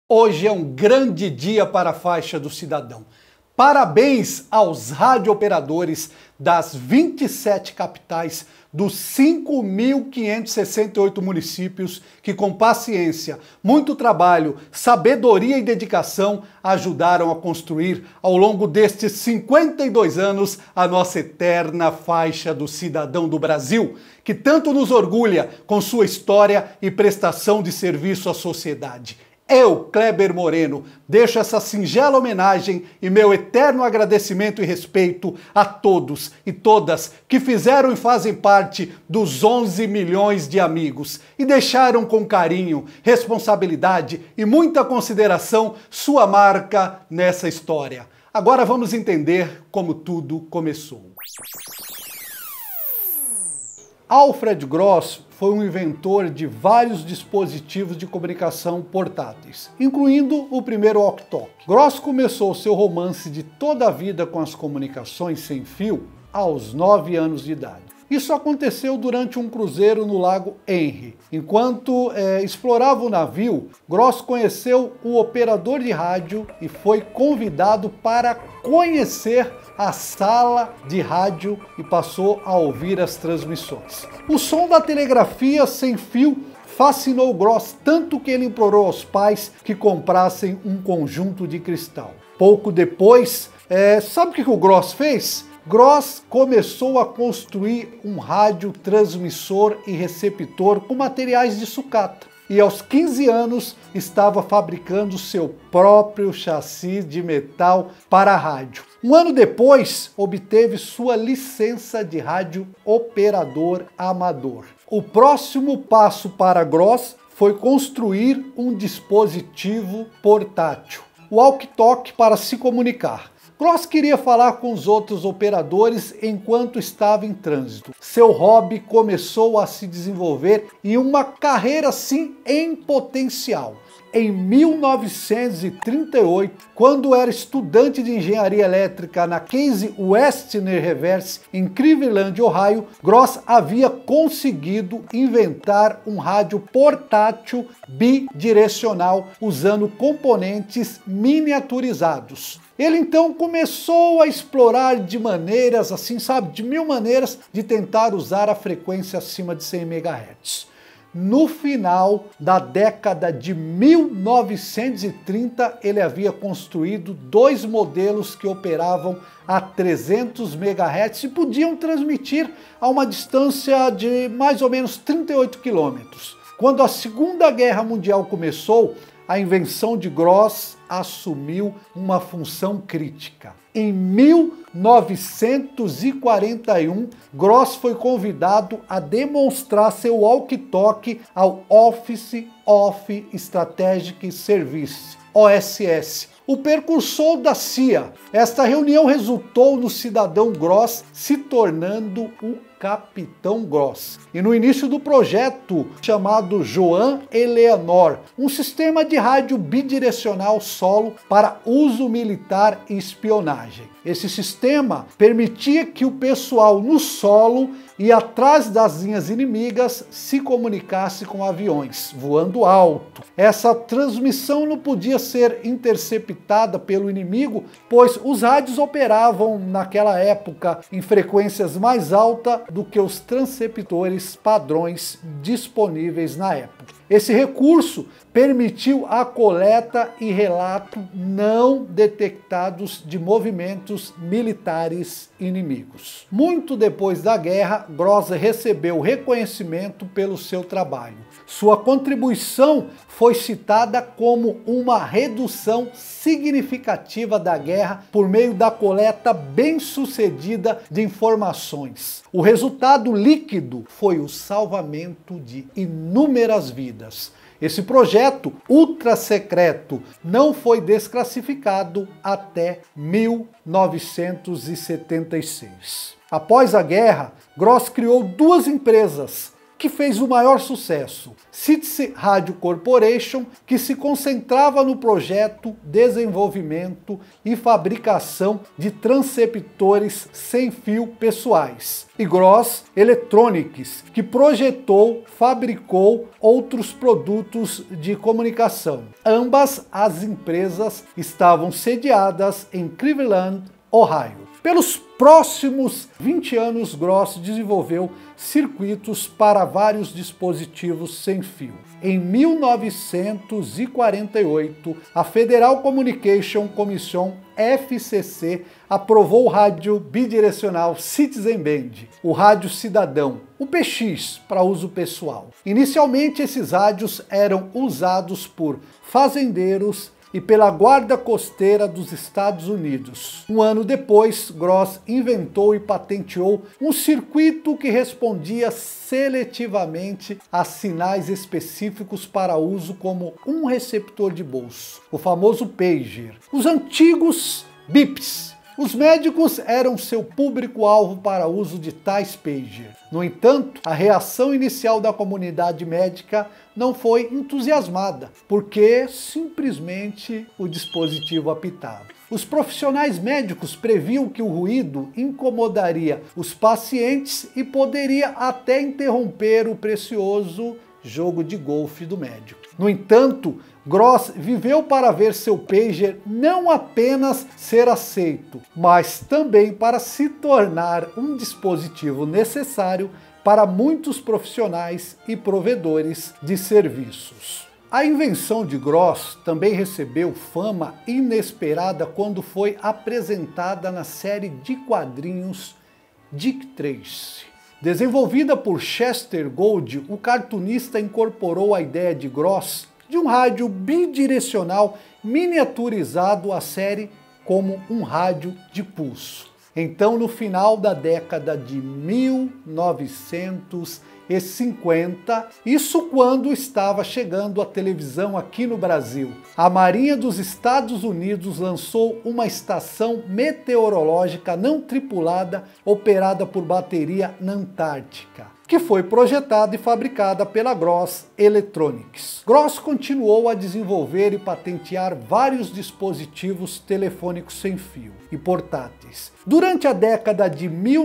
Hoje é um grande dia para a faixa do cidadão. Parabéns aos radiooperadores das 27 capitais dos 5.568 municípios que, com paciência, muito trabalho, sabedoria e dedicação, ajudaram a construir, ao longo destes 52 anos, a nossa eterna faixa do cidadão do Brasil, que tanto nos orgulha com sua história e prestação de serviço à sociedade. Eu, Kleber Moreno, deixo essa singela homenagem e meu eterno agradecimento e respeito a todos e todas que fizeram e fazem parte dos 11 milhões de amigos e deixaram com carinho, responsabilidade e muita consideração sua marca nessa história. Agora vamos entender como tudo começou. Alfred Gross foi um inventor de vários dispositivos de comunicação portáteis, incluindo o primeiro walkie-talkie. Gross começou seu romance de toda a vida com as comunicações sem fio aos 9 anos de idade. Isso aconteceu durante um cruzeiro no Lago Erie. Enquanto explorava o navio, Gross conheceu o operador de rádio e foi convidado para conhecer a sala de rádio e passou a ouvir as transmissões. O som da telegrafia sem fio fascinou Gross tanto que ele implorou aos pais que comprassem um conjunto de cristal. Pouco depois, sabe o que o Gross fez? Gross começou a construir um rádio transmissor e receptor com materiais de sucata. E aos 15 anos estava fabricando seu próprio chassi de metal para rádio. Um ano depois, obteve sua licença de rádio operador amador. O próximo passo para Gross foi construir um dispositivo portátil, o walkie-talkie, para se comunicar. Gross queria falar com os outros operadores enquanto estava em trânsito. Seu hobby começou a se desenvolver em uma carreira assim em potencial. Em 1938, quando era estudante de engenharia elétrica na Case Western Reverse em Cleveland, Ohio, Gross havia conseguido inventar um rádio portátil bidirecional usando componentes miniaturizados. Ele então começou a explorar de maneiras, assim, sabe, de mil maneiras, de tentar usar a frequência acima de 100 MHz. No final da década de 1930, ele havia construído 2 modelos que operavam a 300 MHz e podiam transmitir a uma distância de mais ou menos 38 quilômetros. Quando a Segunda Guerra Mundial começou, a invenção de Gross assumiu uma função crítica. Em 1941, Gross foi convidado a demonstrar seu walkie-talkie ao Office of Strategic Service, OSS, o precursor da CIA. Esta reunião resultou no cidadão Gross se tornando o Capitão Gross. E no início do projeto chamado Joan Eleanor, um sistema de rádio bidirecional solo para uso militar e espionagem. Esse sistema permitia que o pessoal no solo e atrás das linhas inimigas se comunicasse com aviões voando alto. Essa transmissão não podia ser interceptada pelo inimigo, pois os rádios operavam naquela época em frequências mais altas do que os transceptores padrões disponíveis na época. Esse recurso permitiu a coleta e relato não detectados de movimentos militares inimigos. Muito depois da guerra, Gross recebeu reconhecimento pelo seu trabalho. Sua contribuição foi citada como uma redução significativa da guerra por meio da coleta bem-sucedida de informações. O resultado líquido foi o salvamento de inúmeras vidas. Esse projeto ultra secreto não foi desclassificado até 1976. Após a guerra, Gross criou 2 empresas, que fez o maior sucesso? Citizen Radio Corporation, que se concentrava no projeto, desenvolvimento e fabricação de transceptores sem fio pessoais. E Gross Electronics, que projetou, fabricou outros produtos de comunicação. Ambas as empresas estavam sediadas em Cleveland, Ohio. Pelos próximos 20 anos, Gross desenvolveu circuitos para vários dispositivos sem fio. Em 1948, a Federal Communication Commission, FCC, aprovou o rádio bidirecional Citizen Band, o rádio cidadão, o PX, para uso pessoal. Inicialmente, esses rádios eram usados por fazendeiros e pela Guarda Costeira dos Estados Unidos. Um ano depois, Gross inventou e patenteou um circuito que respondia seletivamente a sinais específicos para uso como um receptor de bolso, o famoso pager. Os antigos bips. Os médicos eram seu público-alvo para uso de tais pager. No entanto, a reação inicial da comunidade médica não foi entusiasmada, porque simplesmente o dispositivo apitava. Os profissionais médicos previam que o ruído incomodaria os pacientes e poderia até interromper o precioso jogo de golfe do médico. No entanto, Gross viveu para ver seu pager não apenas ser aceito, mas também para se tornar um dispositivo necessário para muitos profissionais e provedores de serviços. A invenção de Gross também recebeu fama inesperada quando foi apresentada na série de quadrinhos Dick Tracy. Desenvolvida por Chester Gould, o cartunista incorporou a ideia de Gross de um rádio bidirecional miniaturizado à série como um rádio de pulso. Então, no final da década de 1950, isso quando estava chegando a televisão aqui no Brasil, a Marinha dos Estados Unidos lançou uma estação meteorológica não tripulada operada por bateria na Antártica, que foi projetada e fabricada pela Gross Electronics. Gross continuou a desenvolver e patentear vários dispositivos telefônicos sem fio e portáteis. Durante a década de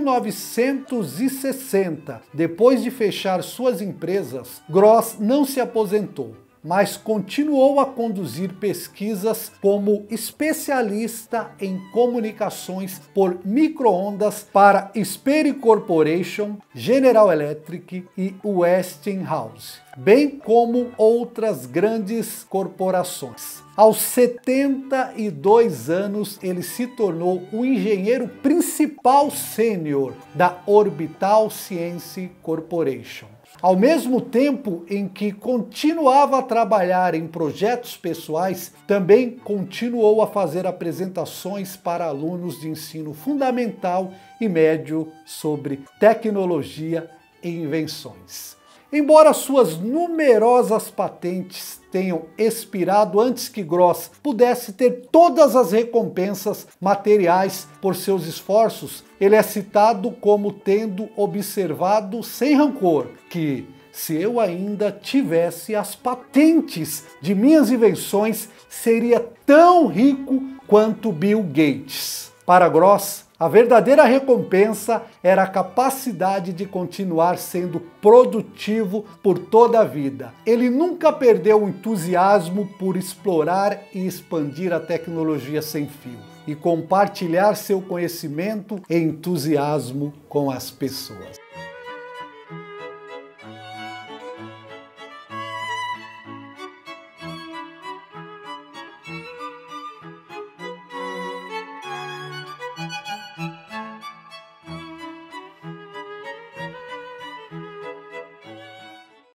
1960, depois de fechar suas empresas, Gross não se aposentou, mas continuou a conduzir pesquisas como especialista em comunicações por micro-ondas para Sperry Corporation, General Electric e Westinghouse, bem como outras grandes corporações. Aos 72 anos, ele se tornou o engenheiro principal sênior da Orbital Science Corporation. Ao mesmo tempo em que continuava a trabalhar em projetos pessoais, também continuou a fazer apresentações para alunos de ensino fundamental e médio sobre tecnologia e invenções. Embora suas numerosas patentes tenham expirado antes que Gross pudesse ter todas as recompensas materiais por seus esforços, ele é citado como tendo observado sem rancor que, se eu ainda tivesse as patentes de minhas invenções, seria tão rico quanto Bill Gates. Para Gross, a verdadeira recompensa era a capacidade de continuar sendo produtivo por toda a vida. Ele nunca perdeu o entusiasmo por explorar e expandir a tecnologia sem fio e compartilhar seu conhecimento e entusiasmo com as pessoas.